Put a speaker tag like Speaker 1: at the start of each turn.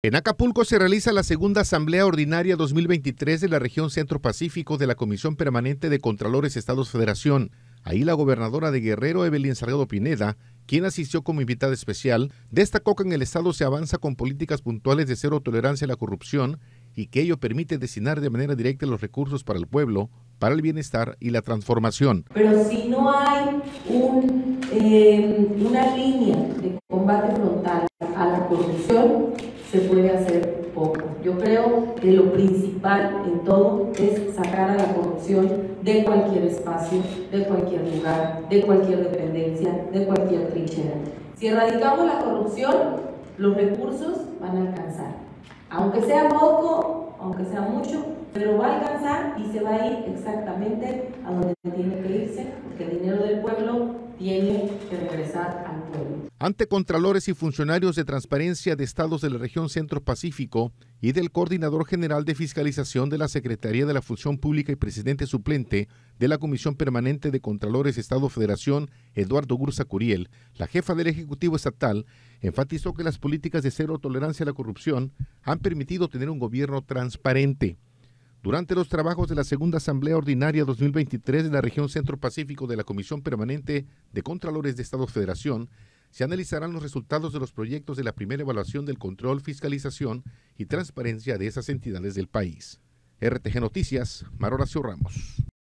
Speaker 1: En Acapulco se realiza la segunda Asamblea Ordinaria 2023 de la región Centro Pacífico de la Comisión Permanente de Contralores Estados Federación. Ahí la gobernadora de Guerrero, Evelyn Salgado Pineda, quien asistió como invitada especial, destacó que en el estado se avanza con políticas puntuales de cero tolerancia a la corrupción y que ello permite destinar de manera directa los recursos para el pueblo, para el bienestar y la transformación.
Speaker 2: Pero si no hay una línea de combate frontal a la corrupción, se puede hacer poco. Yo creo que lo principal en todo es sacar a la corrupción de cualquier espacio, de cualquier lugar, de cualquier dependencia, de cualquier trinchera. Si erradicamos la corrupción, los recursos van a alcanzar. Aunque sea poco, aunque sea mucho, pero va a alcanzar y se va a ir exactamente a donde tiene que irse, porque el dinero del pueblo tiene que regresar al pueblo.
Speaker 1: Ante contralores y funcionarios de transparencia de estados de la región Centro Pacífico y del Coordinador General de Fiscalización de la Secretaría de la Función Pública y presidente suplente de la Comisión Permanente de Contralores Estado Federación, Eduardo Gursa Curiel, la jefa del Ejecutivo Estatal, enfatizó que las políticas de cero tolerancia a la corrupción han permitido tener un gobierno transparente. Durante los trabajos de la segunda Asamblea Ordinaria 2023 de la región Centro Pacífico de la Comisión Permanente de Contralores de Estado Federación, se analizarán los resultados de los proyectos de la primera evaluación del control, fiscalización y transparencia de esas entidades del país. RTG Noticias, Mar Horacio Ramos.